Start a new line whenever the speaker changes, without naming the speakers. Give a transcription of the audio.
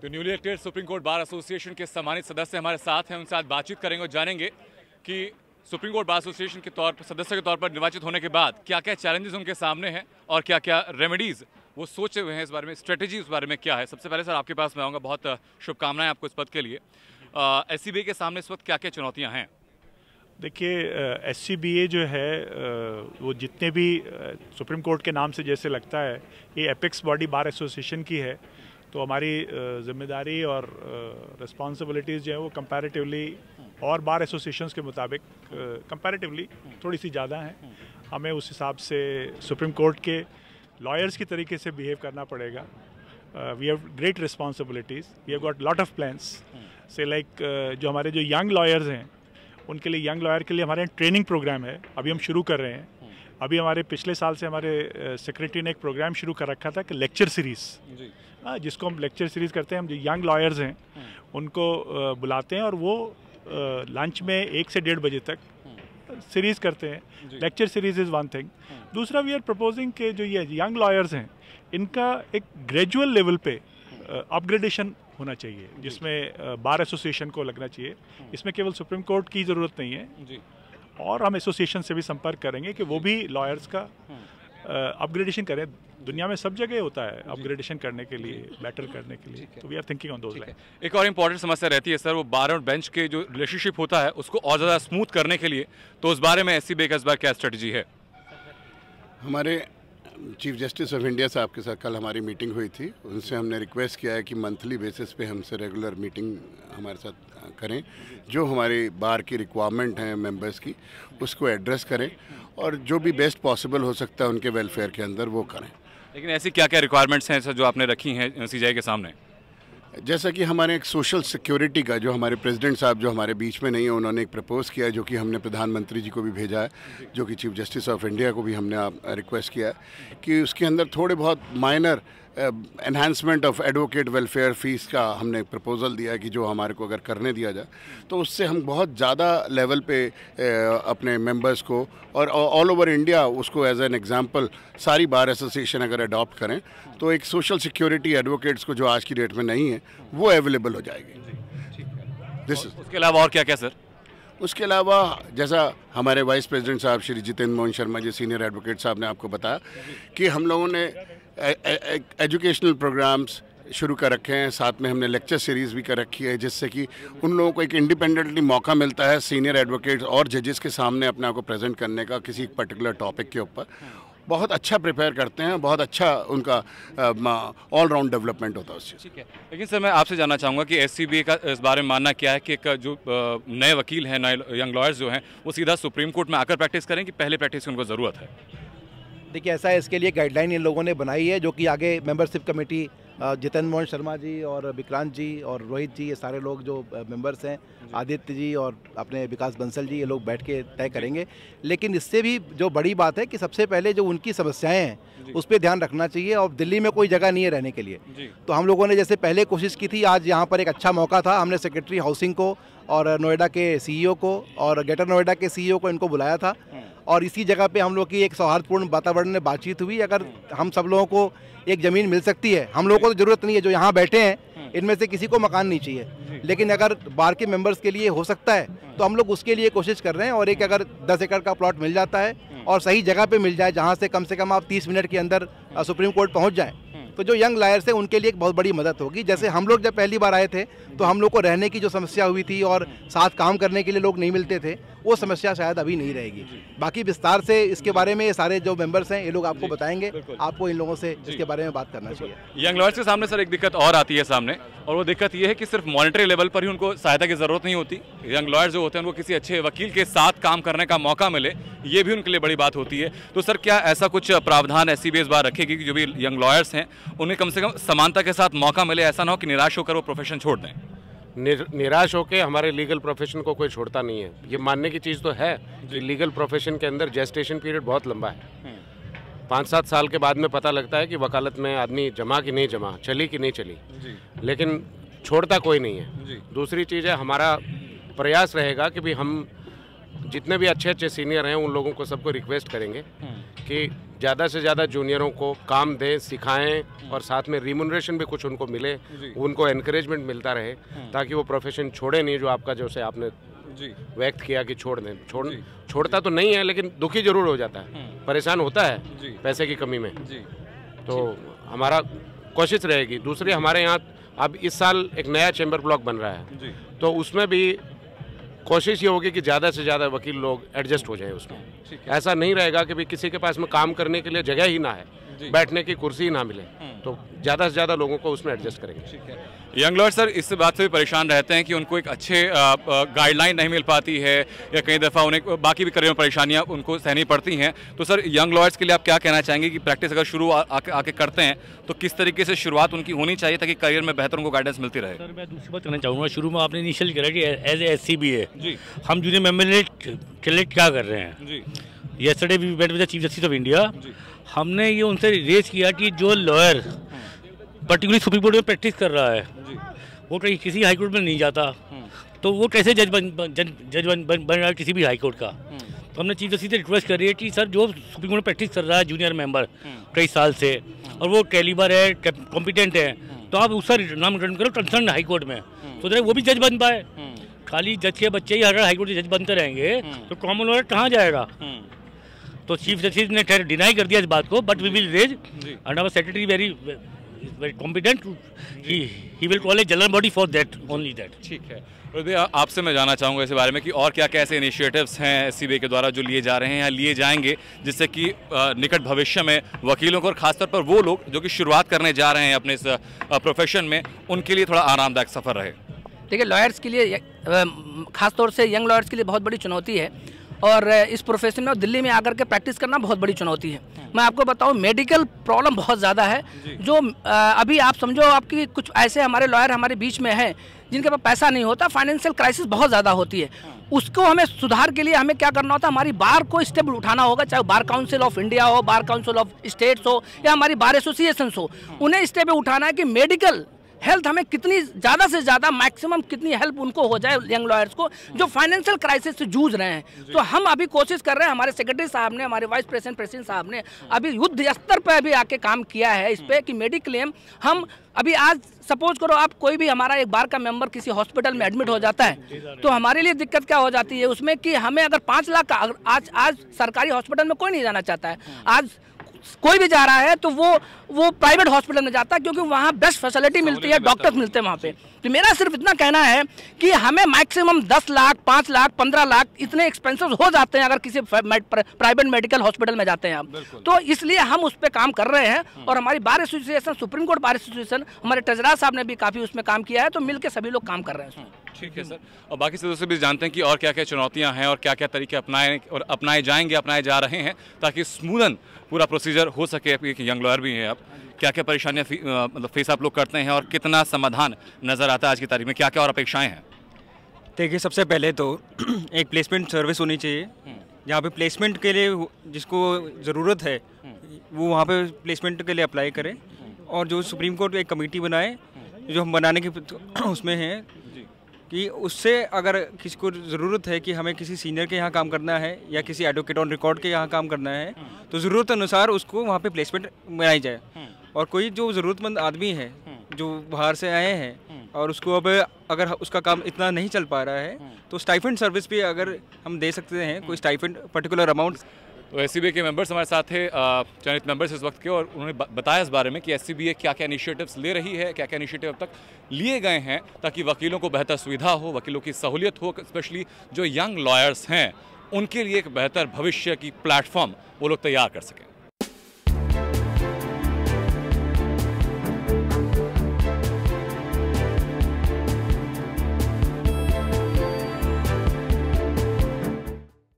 तो newly elected Supreme court bar Association के सम्मानित सदस्य हमारे साथ हैं, उनसे आज बातचीत करेंगे और जानेंगे कि सुप्रीम कोर्ट बार एसोसिएशन के सदस्य के तौर पर निर्वाचित होने के बाद क्या क्या चैलेंजेस उनके सामने हैं और क्या क्या रेमेडीज़ वो सोचे हुए हैं इस बारे में, स्ट्रेटेजी उस बारे में क्या है। सबसे पहले सर आपके पास मैं आऊँगा, बहुत शुभकामनाएं आपको इस पद के लिए। SCBA के सामने इस वक्त क्या क्या चुनौतियाँ हैं?
देखिए, SCBA जो है वो जितने भी सुप्रीम कोर्ट के नाम से जैसे लगता है ये एपेक्स बॉडी बार एसोसिएशन की है, तो हमारी जिम्मेदारी और रिस्पॉन्सिबिलिटीज़ जो है वो कंपैरेटिवली और बार एसोसिएशंस के मुताबिक कंपैरेटिवली थोड़ी सी ज़्यादा हैं। हमें उस हिसाब से सुप्रीम कोर्ट के लॉयर्स की तरीके से बिहेव करना पड़ेगा। We have great responsibilities, we have got lot of plans से लाइक जो हमारे जो यंग लॉयर्स हैं उनके लिए, यंग लॉयर के लिए हमारे ट्रेनिंग प्रोग्राम है, अभी हम शुरू कर रहे हैं। अभी हमारे पिछले साल से हमारे सेक्रेटरी ने एक प्रोग्राम शुरू कर रखा था कि लेक्चर सीरीज़, जिसको हम लेक्चर सीरीज़ करते हैं। हम जो यंग लॉयर्स हैं उनको बुलाते हैं और वो लंच में 1 से 1:30 बजे तक सीरीज़ करते हैं। Lecture series is one thing. दूसरा, वी आर प्रपोजिंग के जो ये यंग लॉयर्स हैं इनका एक ग्रेजुअल लेवल पे अपग्रेडेशन होना चाहिए, जिसमें बार एसोसिएशन को लगना चाहिए। इसमें केवल सुप्रीम कोर्ट की ज़रूरत नहीं है और हम एसोसिएशन से भी संपर्क करेंगे कि वो भी लॉयर्स का अपग्रेडेशन करें। दुनिया में सब जगह होता है अपग्रेडेशन करने के लिए, बेटर करने के लिए, तो we are thinking on those line.
एक और इम्पॉर्टेंट समस्या रहती है सर, वो बार और बेंच के जो रिलेशनशिप होता है उसको और ज़्यादा स्मूथ करने के लिए, तो उस बारे में SCBA का इस बार क्या स्ट्रेटजी है?
हमारे चीफ जस्टिस ऑफ इंडिया साहब के साथ कल हमारी मीटिंग हुई थी। उनसे हमने रिक्वेस्ट किया है कि मंथली बेसिस पे हमसे रेगुलर मीटिंग हमारे साथ करें, जो हमारी बार की रिक्वायरमेंट हैं मेंबर्स की उसको एड्रेस करें और जो भी बेस्ट पॉसिबल हो सकता है उनके वेलफेयर के अंदर वो करें।
लेकिन ऐसी क्या क्या रिक्वायरमेंट्स हैं सर जो आपने रखी हैं CJI के सामने?
जैसा कि हमारे एक सोशल सिक्योरिटी का, जो हमारे प्रेसिडेंट साहब जो हमारे बीच में नहीं है, उन्होंने एक प्रपोज़ किया है जो कि हमने प्रधानमंत्री जी को भी भेजा है, जो कि चीफ जस्टिस ऑफ इंडिया को भी हमने रिक्वेस्ट किया है कि उसके अंदर थोड़े बहुत minor enhancement of advocate welfare fees का हमने प्रपोज़ल दिया है कि जो हमारे को अगर करने दिया जाए तो उससे हम बहुत ज़्यादा लेवल पे अपने मेंबर्स को और ऑल ओवर इंडिया उसको एज एन एग्जांपल सारी बार एसोसिएशन अगर अडॉप्ट करें तो एक सोशल सिक्योरिटी एडवोकेट्स को जो आज की डेट में नहीं है वो अवेलेबल हो जाएगी।
उसके अलावा और क्या क्या सर?
उसके अलावा जैसा हमारे वाइस प्रेसिडेंट साहब श्री जितेंद्र मोहन शर्मा जी सीनियर एडवोकेट साहब ने आपको बताया कि हम लोगों ने एजुकेशनल प्रोग्राम्स शुरू कर रखे हैं, साथ में हमने लेक्चर सीरीज़ भी कर रखी है, जिससे कि उन लोगों को एक इंडिपेंडेंटली मौका मिलता है सीनियर एडवोकेट्स और जजेस के सामने अपने आप को प्रेजेंट करने का किसी एक पर्टिकुलर टॉपिक के ऊपर। बहुत अच्छा प्रिपेयर करते हैं, बहुत अच्छा उनका ऑल राउंड डेवलपमेंट होता है उससे।
ठीक है, लेकिन सर मैं आपसे जानना चाहूँगा कि SCBA का इस बारे में मानना क्या है कि जो नए वकील हैं, नए यंग लॉयर्स जो हैं, वो सीधा सुप्रीम कोर्ट में आकर प्रैक्टिस करें कि पहले प्रैक्टिस की उनको ज़रूरत है?
देखिए, ऐसा है, इसके लिए गाइडलाइन इन लोगों ने बनाई है, जो कि आगे मेंबरशिप कमेटी जितेंद्र मोहन शर्मा जी और विक्रांत जी और रोहित जी, ये सारे लोग जो मेंबर्स हैं, आदित्य जी और अपने विकास बंसल जी, ये लोग बैठ के तय करेंगे। लेकिन इससे भी जो बड़ी बात है कि सबसे पहले जो उनकी समस्याएं हैं उस पर ध्यान रखना चाहिए। और दिल्ली में कोई जगह नहीं है रहने के लिए, तो हम लोगों ने जैसे पहले कोशिश की थी, आज यहाँ पर एक अच्छा मौका था, हमने सेक्रेटरी हाउसिंग को और नोएडा के CEO को और ग्रेटर नोएडा के CEO को इनको बुलाया था और इसी जगह पे हम लोग की एक सौहार्दपूर्ण वातावरण में बातचीत हुई। अगर हम सब लोगों को एक ज़मीन मिल सकती है, हम लोगों को तो ज़रूरत नहीं है, जो यहाँ बैठे हैं इनमें से किसी को मकान नहीं चाहिए, लेकिन अगर बार के मेंबर्स के लिए हो सकता है तो हम लोग उसके लिए कोशिश कर रहे हैं। और एक अगर 10 एकड़ का प्लॉट मिल जाता है और सही जगह पे मिल जाए, जहाँ से कम आप 30 मिनट के अंदर सुप्रीम कोर्ट पहुँच जाएँ, तो जो यंग लॉयर्स हैं उनके लिए एक बहुत बड़ी मदद होगी। जैसे हम लोग जब पहली बार आए थे तो हम लोग को रहने की जो समस्या हुई थी और साथ काम करने के लिए लोग नहीं मिलते थे, वो समस्या शायद अभी नहीं रहेगी। बाकी विस्तार से इसके बारे में ये सारे जो मेंबर्स हैं ये लोग आपको बताएंगे, आपको इन लोगों से इसके बारे में बात करना चाहिए।
यंग लॉयर्स के सामने सर एक दिक्कत और आती है सामने, और वो दिक्कत ये है कि सिर्फ मॉनिटरी लेवल पर ही उनको सहायता की ज़रूरत नहीं होती। यंग लॉयर्स जो होते हैं उनको किसी अच्छे वकील के साथ काम करने का मौका मिले, ये भी उनके लिए बड़ी बात होती है। तो सर क्या ऐसा कुछ प्रावधान SCBA इस बार रखेगी कि जो भी यंग लॉयर्स हैं उन्हें कम से कम समानता के साथ मौका मिले, ऐसा ना हो कि निराश होकर वो प्रोफेशन छोड़ दें?
निराश होकर हमारे लीगल प्रोफेशन को कोई छोड़ता नहीं है। ये मानने की चीज़ तो है कि लीगल प्रोफेशन के अंदर जेस्टेशन पीरियड बहुत लंबा है। 5-7 साल के बाद में पता लगता है कि वकालत में आदमी जमा कि नहीं जमा, चली कि नहीं चली, लेकिन छोड़ता कोई नहीं है। दूसरी चीज़ है, हमारा प्रयास रहेगा कि भी हम जितने भी अच्छे अच्छे सीनियर हैं उन लोगों को सबको रिक्वेस्ट करेंगे कि ज़्यादा से ज़्यादा जूनियरों को काम दें, सिखाएं और साथ में रिम्यूनरेशन भी कुछ उनको मिले, उनको एनकरेजमेंट मिलता रहे ताकि वो प्रोफेशन छोड़े नहीं, जो आपका जैसे आपने व्यक्त किया कि छोड़ दें। छोड़ता तो नहीं है लेकिन दुखी जरूर हो जाता है, परेशान होता है पैसे की कमी में। तो हमारा कोशिश रहेगी। दूसरी, हमारे यहाँ अब इस साल एक नया चैम्बर ब्लॉक बन रहा है, तो उसमें भी कोशिश ये होगी कि ज़्यादा से ज़्यादा वकील लोग एडजस्ट हो जाएं उसमें। ऐसा नहीं रहेगा कि भाई किसी के पास में काम करने के लिए जगह ही ना है, बैठने की कुर्सी ही ना मिले, तो ज़्यादा से ज़्यादा लोगों को उसमें एडजस्ट करेंगे।
यंग लॉयर सर इस बात से भी परेशान रहते हैं कि उनको एक अच्छे गाइडलाइन नहीं मिल पाती है या कई दफ़ा उन्हें बाकी भी करियर में परेशानियां उनको सहनी पड़ती हैं। तो सर यंग लॉयर्स के लिए आप क्या कहना चाहेंगे कि प्रैक्टिस अगर शुरू आके करते हैं तो किस तरीके से शुरुआत उनकी होनी चाहिए ताकि करियर में बेहतर उनको गाइडेंस मिलती रहे?
सर मैं दूसरी बात कहना चाहूँगा, शुरू में आपने इनिशियल करा कि एज ए SCBA हम जूनियर मेंबर सेलेक्ट क्या कर रहे हैं। Yesterday we met with the chief justice of India, हमने ये उनसे रेज किया कि जो लॉयर पर्टिकुलरली सुप्रीम कोर्ट में प्रैक्टिस कर रहा है वो किसी हाई कोर्ट में नहीं जाता, तो वो कैसे जज बन रहा है किसी भी हाई कोर्ट का। तो हमने चीफ जस्टिस से रिक्वेस्ट करी है कि सर जो सुप्रीम कोर्ट में प्रैक्टिस कर रहा है जूनियर मेंबर कई साल से और वो कैलिबर है, कॉम्पिटेंट है, तो आप उसका नाम रिटर्न करो कंसर्न हाई कोर्ट में, तो वो भी जज बन पाए। खाली जज के बच्चे ही अगर हाई कोर्ट के जज बनते रहेंगे तो कॉमन लॉयर कहाँ जाएगा। तो चीफ जस्टिस ने डिनाई कर दिया इस बात को, but we will raise and our secretary very competent, he will call a general body for that, only that.
ठीक है, आपसे मैं जानना चाहूँगा इस बारे में कि और क्या क्या ऐसे इनिशिएटिव्स हैं SCBA के द्वारा जो लिए जा रहे हैं या लिए जाएंगे जिससे कि निकट भविष्य में वकीलों को और खासतौर पर वो लोग जो कि शुरुआत करने जा रहे हैं अपने इस प्रोफेशन में उनके लिए थोड़ा आरामदायक सफ़र रहे?
देखिए, लॉयर्स के लिए खासतौर से यंग लॉयर्स के लिए बहुत बड़ी चुनौती है और इस प्रोफेशन में दिल्ली में आकर के प्रैक्टिस करना बहुत बड़ी चुनौती है। मैं आपको बताऊं, मेडिकल प्रॉब्लम बहुत ज़्यादा है। जो अभी आप समझो आपकी कुछ ऐसे हमारे लॉयर हमारे बीच में हैं जिनके पास पैसा नहीं होता, फाइनेंशियल क्राइसिस बहुत ज़्यादा होती है। उसको हमें सुधार के लिए हमें क्या करना होता है, हमारी बार को स्टेप उठाना होगा, चाहे बार काउंसिल ऑफ इंडिया हो, बार काउंसिल ऑफ स्टेट्स हो या हमारी बार एसोसिएशन हो, उन्हें स्टेप उठाना है कि मेडिकल हेल्थ हमें कितनी ज़्यादा से ज़्यादा मैक्सिमम कितनी हेल्प उनको हो जाए यंग लॉयर्स को जो फाइनेंशियल क्राइसिस से जूझ रहे हैं। तो हम अभी कोशिश कर रहे हैं, हमारे सेक्रेटरी साहब ने, हमारे वाइस प्रेसिडेंट साहब ने अभी युद्ध स्तर पर अभी आके काम किया है इस पर कि मेडिक्लेम हम अभी आज सपोज करो आप कोई भी हमारा एक बार का मेंबर किसी हॉस्पिटल में एडमिट हो जाता है तो हमारे लिए दिक्कत क्या हो जाती है उसमें कि हमें अगर 5 लाख का आज सरकारी हॉस्पिटल में कोई नहीं जाना चाहता है, आज कोई भी जा रहा है तो वो प्राइवेट हॉस्पिटल में जाता है क्योंकि वहाँ बेस्ट फैसिलिटी मिलती है, डॉक्टर्स मिलते हैं वहाँ पे। तो मेरा सिर्फ इतना कहना है कि हमें मैक्सिमम 10 लाख 5 लाख 15 लाख इतने एक्सपेंसेस हो जाते हैं अगर किसी प्राइवेट मेडिकल हॉस्पिटल में जाते हैं हम, तो इसलिए हम उस पर काम कर रहे हैं और हमारी bar association, supreme court bar association, हमारे ट्रेजरर साहब ने भी काफ़ी उसमें काम किया है, तो मिलकर सभी लोग काम कर रहे हैं।
ठीक है सर, और बाकी सदस्य भी जानते हैं कि और क्या क्या चुनौतियां हैं और क्या क्या तरीके अपनाए जाएंगे, अपनाए जा रहे हैं ताकि स्मूदन पूरा प्रोसीजर हो सके। यंग लॉयर भी हैं आप, क्या क्या परेशानियां मतलब फेस आप लोग करते हैं और कितना समाधान नज़र आता है आज की तारीख में, क्या क्या और अपेक्षाएं हैं?
देखिए, सबसे पहले तो एक प्लेसमेंट सर्विस होनी चाहिए जहाँ पे प्लेसमेंट के लिए जिसको ज़रूरत है वो वहाँ पे प्लेसमेंट के लिए अप्लाई करे, और जो सुप्रीम कोर्ट एक कमेटी बनाए जो हम बनाने की उसमें हैं कि उससे अगर किसी को ज़रूरत है कि हमें किसी सीनियर के यहाँ काम करना है या किसी एडवोकेट ऑन रिकॉर्ड के यहाँ काम करना है तो ज़रूरत अनुसार उसको वहाँ पे प्लेसमेंट बनाई जाए। और कोई जो ज़रूरतमंद आदमी है जो बाहर से आए हैं और उसको अब अगर उसका काम इतना नहीं चल पा रहा है तो स्टाइफंड सर्विस भी अगर हम दे सकते हैं, कोई स्टाइफंड पर्टिकुलर अमाउंट।
तो SCBA के मेंबर्स हमारे साथ थे, चयनित मेंबर्स इस वक्त के, और उन्होंने बताया इस बारे में कि SCBA क्या क्या इनिशिएटिव्स ले रही है, क्या क्या इनिशिएटिव अब तक लिए गए हैं ताकि वकीलों को बेहतर सुविधा हो, वकीलों की सहूलियत हो, स्पेशली जो यंग लॉयर्स हैं उनके लिए एक बेहतर भविष्य की प्लेटफॉर्म वो लोग तैयार कर सकें।